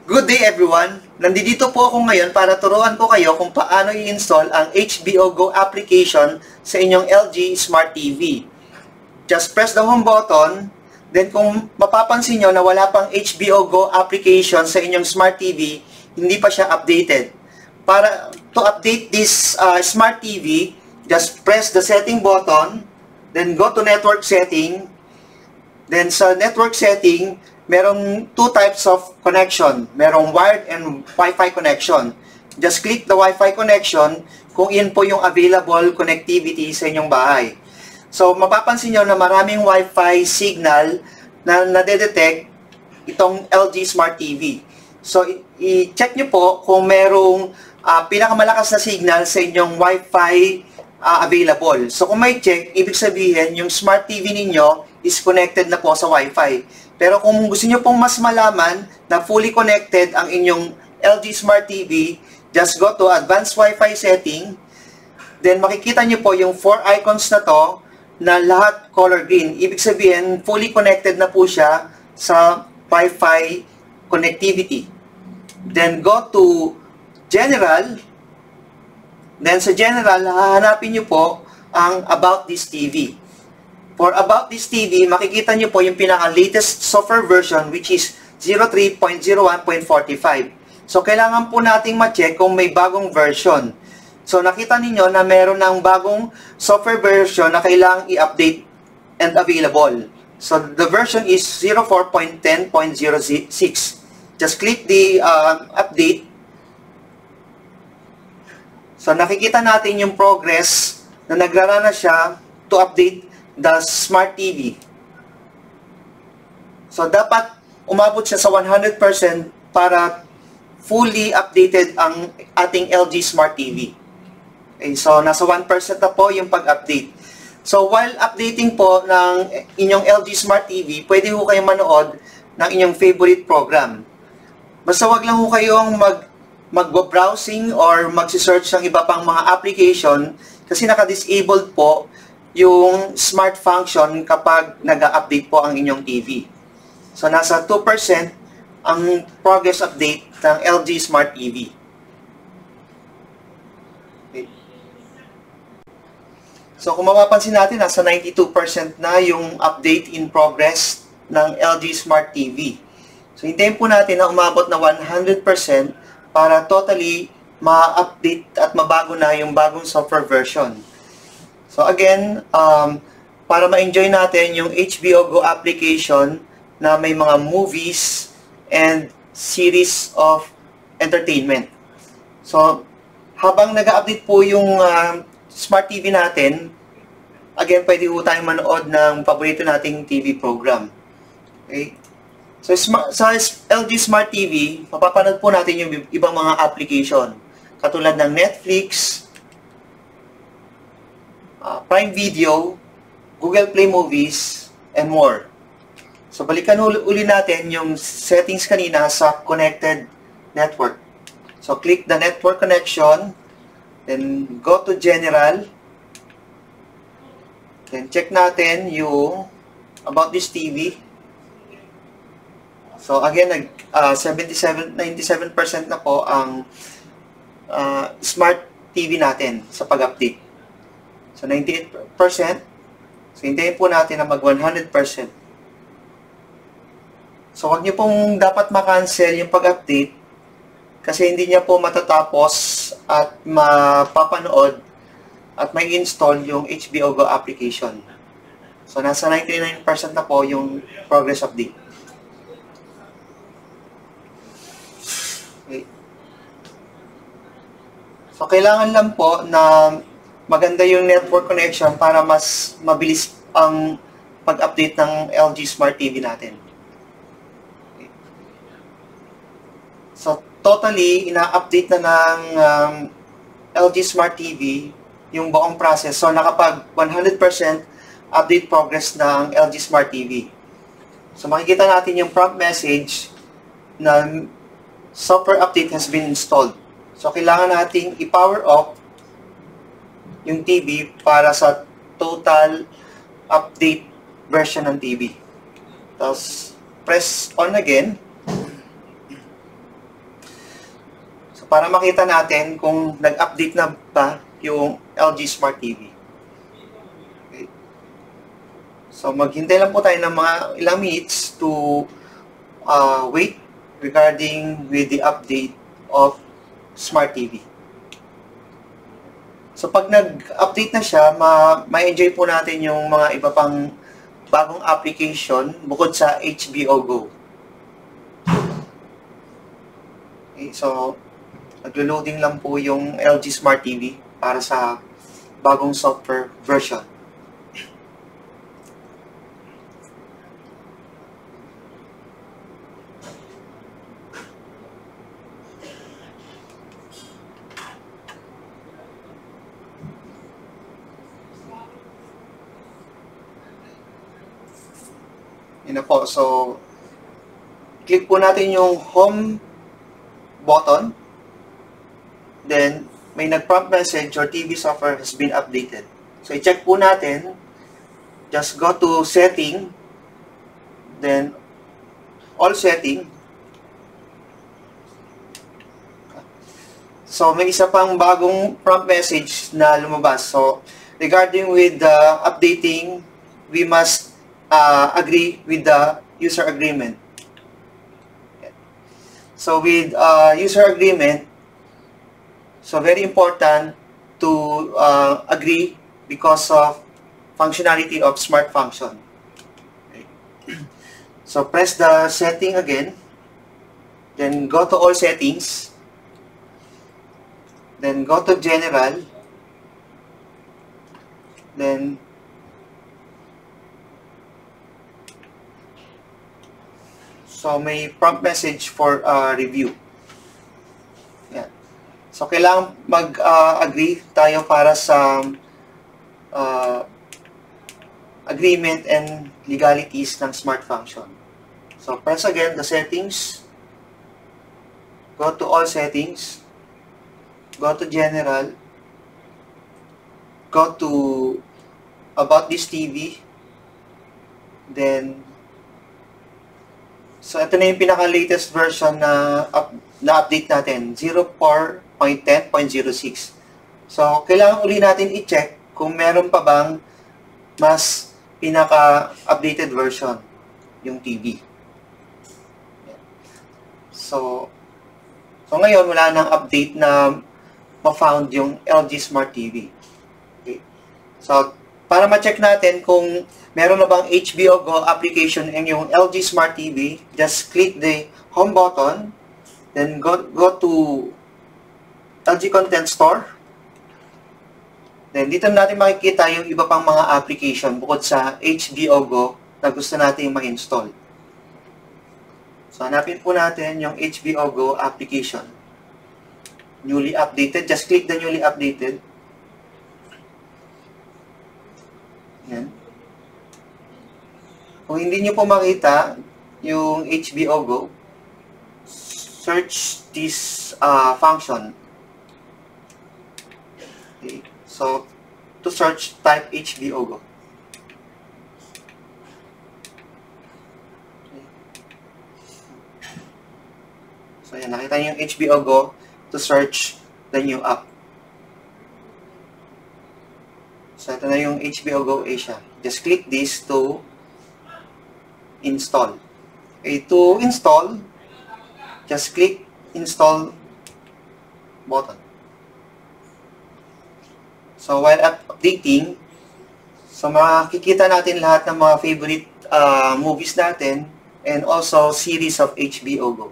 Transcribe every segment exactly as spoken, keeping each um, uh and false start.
Good day everyone! Nandito po ako ngayon para turuan ko kayo kung paano i-install ang H B O Go application sa inyong L G Smart T V. Just press the home button, then kung mapapansin nyo na wala pang H B O Go application sa inyong Smart T V, hindi pa siya updated. Para to update this uh, Smart T V, just press the setting button, then go to network setting, then sa network setting, merong two types of connection. Merong wired and Wi-Fi connection. Just click the Wi-Fi connection kung yun po yung available connectivity sa inyong bahay. So, mapapansin nyo na maraming Wi-Fi signal na nadedetect itong L G Smart T V. So, i-check nyo po kung merong uh, pinakamalakas na signal sa inyong Wi-Fi uh, available. So, kung may check, ibig sabihin yung Smart T V ninyo is connected na po sa Wi-Fi. Pero kung gusto nyo pong mas malaman na fully connected ang inyong L G Smart T V, just go to Advanced Wi-Fi Setting. Then makikita nyo po yung four icons na to na lahat color green. Ibig sabihin, fully connected na po siya sa Wi-Fi connectivity. Then go to General. Then sa General, hahanapin nyo po ang About This T V. For About This T V, makikita nyo po yung pinaka-latest software version which is zero three point zero one point forty-five. So, kailangan po nating ma-check kung may bagong version. So, nakita niyo na meron ng bagong software version na kailangang i-update and available. So, the version is zero four point ten point zero six. Just click the uh, update. So, nakikita natin yung progress na nagrarana siya to update the Smart T V. So, dapat umabot siya sa one hundred percent para fully updated ang ating L G Smart T V. Okay, so, nasa one percent na po yung pag-update. So, while updating po ng inyong L G Smart T V, pwede ho kayong manood ng inyong favorite program. Basta wag lang ho kayong mag, mag-browsing or mag-search ng iba pang mga application kasi naka-disabled po yung smart function kapag nag-update po ang inyong T V. So, nasa two percent ang progress update ng L G Smart T V. Okay. So, kung mapapansin natin, nasa ninety-two percent na yung update in progress ng L G Smart T V. So, hintayin po natin na umabot na one hundred percent para totally ma-update at mabago na yung bagong software version. So again, um, para ma-enjoy natin yung H B O Go application na may mga movies and series of entertainment. So, habang nag-update po yung uh, Smart T V natin, again, pwede po tayong manood ng paborito nating T V program. Okay? So, sa L G Smart T V, mapapanood po natin yung ibang mga application. Katulad ng Netflix, Uh, Prime Video, Google Play Movies, and more. So, balikan uli, uli natin yung settings kanina sa connected network. So, click the network connection, then go to General, then check natin yung About This T V. So, again, nag, uh, seventy-seven, ninety-seven percent na po ang uh, Smart T V natin sa pag-update. So, ninety-eight percent. So, hintayin po natin na mag one hundred percent. So, wag niyo pong dapat ma-cancel yung pag-update kasi hindi niya po matatapos at mapapanood at may install yung H B O Go application. So, nasa ninety-nine percent na po yung progress update. Okay. So, kailangan lang po na maganda yung network connection para mas mabilis ang pag-update ng L G Smart T V natin. Okay. So, totally, ina-update na ng um, L G Smart T V yung buong process. So, nakapag one hundred percent update progress ng L G Smart T V. So, makikita natin yung prompt message na software update has been installed. So, kailangan nating i-power off yung T V para sa total update version ng T V. Tapos, press on again. So, para makita natin kung nag-update na ba yung L G Smart T V. Okay. So, maghintay lang po tayo ng mga ilang minutes to uh, wait regarding with the update of Smart T V. So, pag nag-update na siya, ma-enjoy po natin yung mga iba pang bagong application bukod sa H B O Go. Okay, so, naglo-loading lang po yung L G Smart T V para sa bagong software version. Yun na po. So, click po natin yung home button. Then, may nag-prompt message, your T V software has been updated. So, i-check po natin. Just go to setting. Then, all setting. So, may isa pang bagong prompt message na lumabas. So, regarding with the updating, we must uh, agree with the user agreement. So, with uh, user agreement, so very important to uh, agree because of functionality of Smart Function. Okay. So, press the setting again. Then, go to all settings. Then, go to general. Then, so may prompt message for uh, review. Yan. So, kailangan mag-agree uh, tayo para sa uh, agreement and legalities ng Smart Function. So, press again the settings. Go to all settings. Go to general. Go to about this T V. Then, so ito na yung pinaka-latest version na, up, na update natin, zero four point ten point zero six. So, kailangan uli natin i-check kung meron pa bang mas pinaka-updated version yung T V. So, so ngayon, wala nang update na ma-found yung L G Smart T V. Okay. So, para ma-check natin kung meron na bang H B O Go application in yung L G Smart T V, just click the home button, then go, go to L G Content Store. Then, dito natin makikita yung iba pang mga application bukod sa H B O Go na gusto natin ma-install. So, hanapin po natin yung H B O Go application. Newly updated. Just click the newly updated. Yan. Kung hindi nyo po makita yung H B O Go, search this uh, function. Okay. So, to search, type H B O Go. Okay. So, yan. Nakita nyo yung H B O Go to search the new app. So, ito na yung H B O Go Asia. Just click this to install. Okay, to install, just click install button. So, while updating, so makikita natin lahat ng mga favorite uh, movies natin and also series of H B O Go.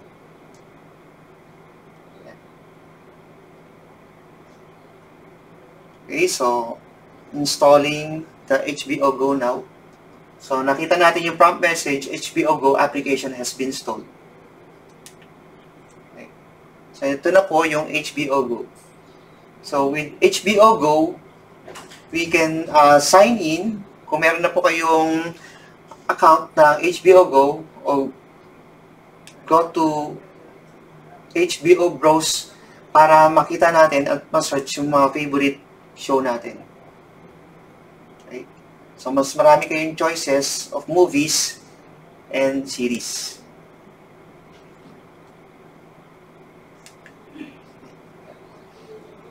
Okay, so installing the H B O Go now. So, nakita natin yung prompt message, H B O Go application has been installed. Okay. So, ito na po yung H B O Go. So, with H B O Go, we can uh, sign in. Kung meron na po kayong account ng H B O Go, o go to H B O Browse para makita natin at ma-search yung mga favorite show natin. Okay. So, mas marami kayong choices of movies and series.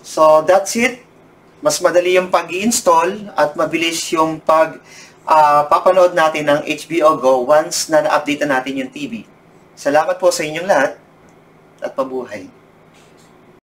So, that's it. Mas madali yung pag-i-install at mabilis yung pag uh, papanood natin ng H B O Go once na na-update na natin yung T V. Salamat po sa inyong lahat at pabuhay.